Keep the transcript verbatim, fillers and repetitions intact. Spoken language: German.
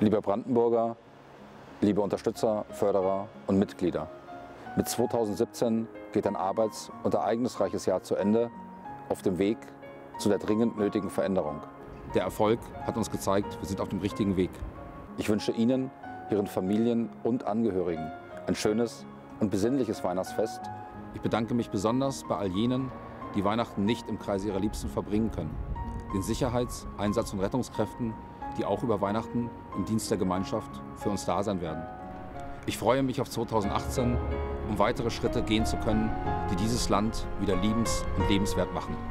Liebe Brandenburger, liebe Unterstützer, Förderer und Mitglieder, mit zweitausendsiebzehn geht ein arbeits- und ereignisreiches Jahr zu Ende auf dem Weg zu der dringend nötigen Veränderung. Der Erfolg hat uns gezeigt, wir sind auf dem richtigen Weg. Ich wünsche Ihnen, Ihren Familien und Angehörigen ein schönes und besinnliches Weihnachtsfest. Ich bedanke mich besonders bei all jenen, die Weihnachten nicht im Kreise ihrer Liebsten verbringen können, den Sicherheits-, Einsatz- und Rettungskräften, die auch über Weihnachten im Dienst der Gemeinschaft für uns da sein werden. Ich freue mich auf zweitausendachtzehn, um weitere Schritte gehen zu können, die dieses Land wieder liebens- und lebenswert machen.